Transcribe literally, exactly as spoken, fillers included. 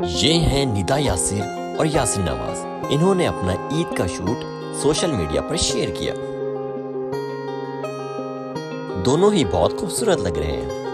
ये हैं निदा यासिर और यासिर नवाज। इन्होंने अपना ईद का शूट सोशल मीडिया पर शेयर किया। दोनों ही बहुत खूबसूरत लग रहे हैं।